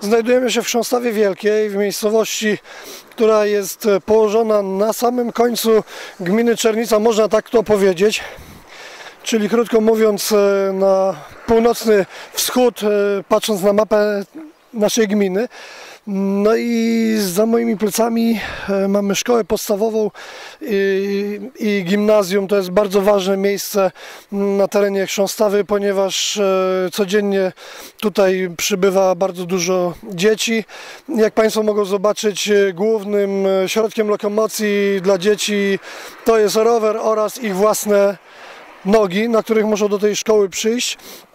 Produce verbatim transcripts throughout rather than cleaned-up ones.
Znajdujemy się w Chrząstawie Wielkiej, w miejscowości, która jest położona na samym końcu gminy Czernica, można tak to powiedzieć. Czyli krótko mówiąc, na północny wschód, patrząc na mapę naszej gminy. No i za moimi plecami mamy szkołę podstawową i, i gimnazjum. To jest bardzo ważne miejsce na terenie Chrząstawy, ponieważ codziennie tutaj przybywa bardzo dużo dzieci. Jak Państwo mogą zobaczyć, głównym środkiem lokomocji dla dzieci to jest rower oraz ich własne nogi, na których muszą do tej szkoły przyjść.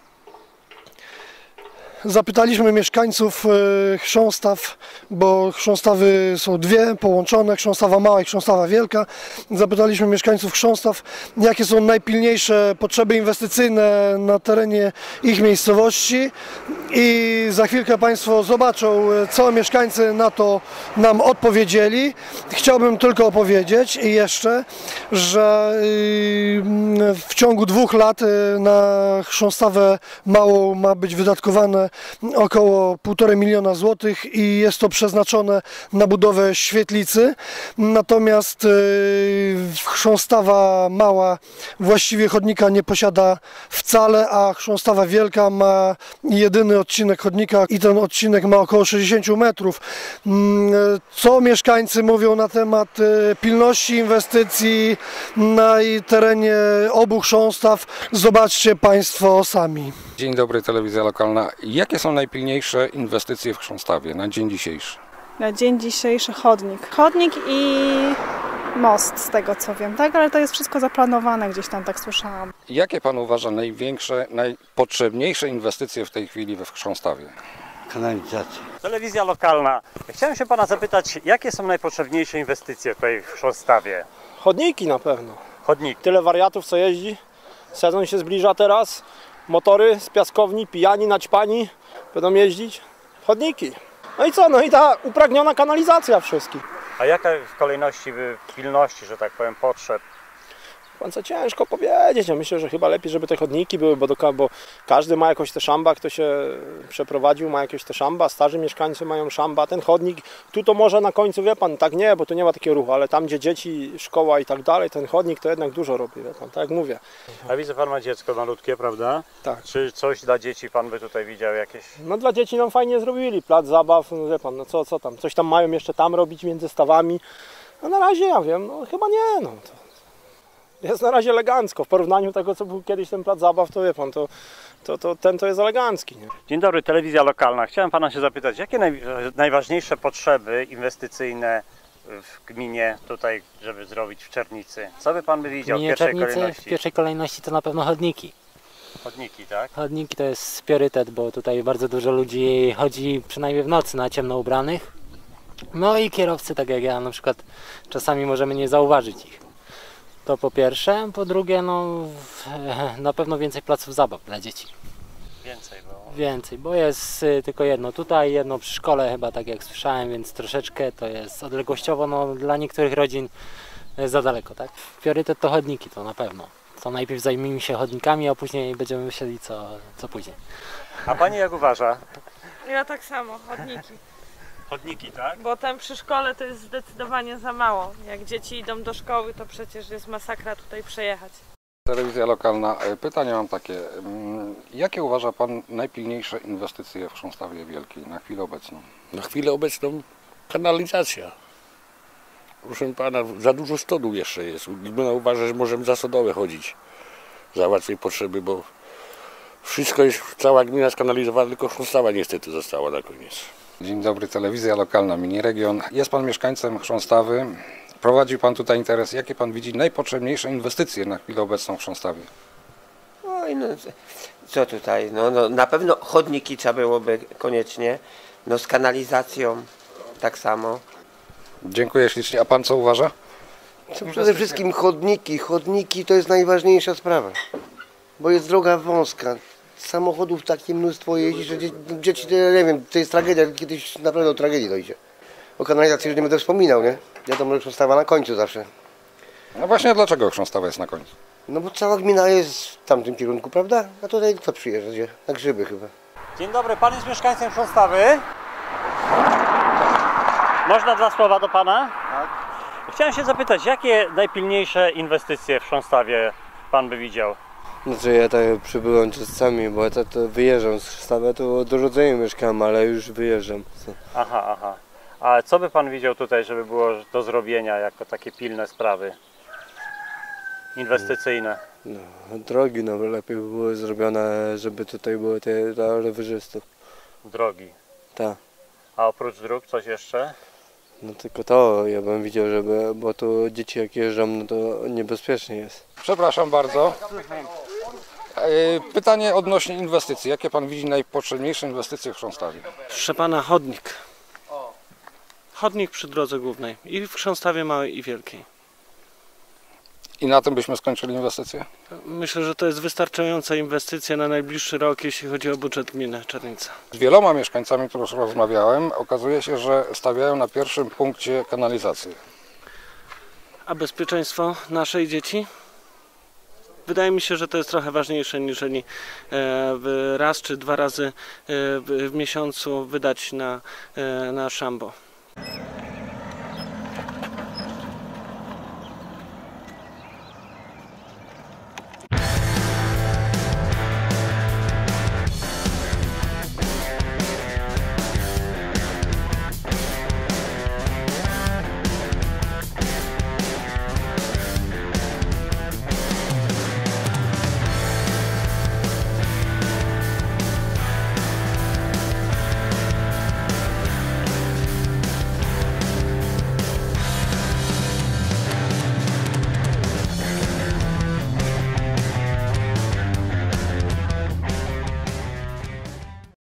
Zapytaliśmy mieszkańców Chrząstaw, bo Chrząstawy są dwie połączone, Chrząstawa Mała i Chrząstawa Wielka. Zapytaliśmy mieszkańców Chrząstaw, jakie są najpilniejsze potrzeby inwestycyjne na terenie ich miejscowości, i za chwilkę Państwo zobaczą, co mieszkańcy na to nam odpowiedzieli. Chciałbym tylko opowiedzieć jeszcze, że w ciągu dwóch lat na Chrząstawę Małą ma być wydatkowane około półtora miliona złotych i jest to przeznaczone na budowę świetlicy. Natomiast Chrząstawa Mała właściwie chodnika nie posiada wcale, a Chrząstawa Wielka ma jedyny odcinek chodnika i ten odcinek ma około sześćdziesiąt metrów. Co mieszkańcy mówią na temat pilności inwestycji na terenie obu Chrząstaw, zobaczcie Państwo sami. Dzień dobry, telewizja lokalna. Jakie są najpilniejsze inwestycje w Chrząstawie na dzień dzisiejszy? Na dzień dzisiejszy chodnik. Chodnik i most, z tego co wiem, tak? Ale to jest wszystko zaplanowane, gdzieś tam tak słyszałam. Jakie Pan uważa największe, najpotrzebniejsze inwestycje w tej chwili we Chrząstawie? Kanalizacja. Telewizja lokalna. Chciałem się Pana zapytać, jakie są najpotrzebniejsze inwestycje tutaj w Chrząstawie? Chodniki na pewno. Chodnik. Tyle wariatów co jeździ. Sezon się zbliża teraz. Motory z piaskowni, pijani, naćpani będą jeździć. Chodniki. No i co? No i ta upragniona kanalizacja wszystkich. A jaka w kolejności pilności, że tak powiem, potrzeb? Pan co, ciężko powiedzieć. Ja myślę, że chyba lepiej, żeby te chodniki były, bo, do, bo każdy ma jakąś te szamba, kto się przeprowadził, ma jakieś te szamba, starzy mieszkańcy mają szamba. Ten chodnik, tu to może na końcu, wie pan, tak nie, bo tu nie ma takiego ruchu, ale tam, gdzie dzieci, szkoła i tak dalej, ten chodnik to jednak dużo robi, wie pan, tak jak mówię. A widzę, pan ma dziecko malutkie, prawda? Tak. Czy coś dla dzieci pan by tutaj widział jakieś? No dla dzieci nam fajnie zrobili, plac zabaw, no wie pan, no co, co tam, coś tam mają jeszcze tam robić między stawami. No na razie ja wiem, no chyba nie, no. To jest na razie elegancko. W porównaniu tego, co był kiedyś ten plac zabaw, to wie pan, to, to, to ten to jest elegancki. Nie? Dzień dobry, telewizja lokalna. Chciałem pana się zapytać, jakie naj, najważniejsze potrzeby inwestycyjne w gminie tutaj, żeby zrobić w Czernicy? Co by pan by widział w pierwszej Czernicy, kolejności? W pierwszej kolejności to na pewno chodniki. Chodniki, tak? Chodniki to jest priorytet, bo tutaj bardzo dużo ludzi chodzi przynajmniej w nocy na ciemno ubranych. No i kierowcy, tak jak ja na przykład, czasami możemy nie zauważyć ich. To po pierwsze, po drugie, no na pewno więcej placów zabaw dla dzieci. Więcej, bo... Więcej, bo jest y, tylko jedno tutaj, jedno przy szkole chyba, tak jak słyszałem, więc troszeczkę to jest odległościowo, no dla niektórych rodzin jest za daleko, tak? Priorytet to chodniki, to na pewno. To najpierw zajmijmy się chodnikami, a później będziemy myśleli co, co później. A pani jak uważa? Ja tak samo, chodniki. Chodniki, tak? Bo tam przy szkole to jest zdecydowanie za mało. Jak dzieci idą do szkoły, to przecież jest masakra tutaj przejechać. Telewizja lokalna. Pytanie mam takie. Jakie uważa Pan najpilniejsze inwestycje w Chrząstawie Wielkiej na chwilę obecną? Na chwilę obecną kanalizacja. Proszę pana, za dużo stodół jeszcze jest. Gmina uważa, że możemy za stodołę chodzić. Załatwić potrzeby, bo wszystko jest, cała gmina skanalizowana, tylko Chrząstawa niestety została na koniec. Dzień dobry, telewizja lokalna, mini region. Jest Pan mieszkańcem Chrząstawy. Prowadził Pan tutaj interes. Jakie Pan widzi najpotrzebniejsze inwestycje na chwilę obecną w Chrząstawie? Oj, no co tutaj? No, no, na pewno chodniki trzeba byłoby koniecznie. No z kanalizacją tak samo. Dziękuję ślicznie. A Pan co uważa? Przede wszystkim chodniki. Chodniki to jest najważniejsza sprawa. Bo jest droga wąska. Samochodów takie mnóstwo jeździ, że dzieci, dzieci, nie wiem, to jest tragedia, kiedyś naprawdę do tragedii dojdzie. O kanalizacji już nie będę wspominał, nie? Wiadomo, że Chrząstawa na końcu zawsze. No właśnie, dlaczego Chrząstawa jest na końcu? No bo cała gmina jest w tamtym kierunku, prawda? A tutaj kto przyjeżdża? Na grzyby chyba. Dzień dobry, pan jest mieszkańcem Chrząstawy? Można dwa słowa do pana? Tak. Chciałem się zapytać, jakie najpilniejsze inwestycje w Chrząstawie pan by widział? Znaczy ja tak przybyłem czasami, bo ja to, to wyjeżdżam z Chrząstawia, to od urodzenia mieszkam, ale już wyjeżdżam. Aha, aha. A co by pan widział tutaj, żeby było do zrobienia jako takie pilne sprawy inwestycyjne? No, drogi no, lepiej by były zrobione, żeby tutaj były te dla rowerzystów. Drogi. Tak. A oprócz dróg coś jeszcze? No tylko to ja bym widział, żeby, bo tu dzieci jak jeżdżą, no to niebezpiecznie jest. Przepraszam bardzo. Pytanie odnośnie inwestycji. Jakie pan widzi najpotrzebniejsze inwestycje w Chrząstawie? Proszę pana, chodnik. Chodnik przy drodze głównej. I w Chrząstawie małej i wielkiej. I na tym byśmy skończyli inwestycje? Myślę, że to jest wystarczająca inwestycja na najbliższy rok, jeśli chodzi o budżet gminy Czernica. Z wieloma mieszkańcami, których rozmawiałem, okazuje się, że stawiają na pierwszym punkcie kanalizację. A bezpieczeństwo naszej dzieci? Wydaje mi się, że to jest trochę ważniejsze, niżeli raz czy dwa razy w miesiącu wydać na, na szambo.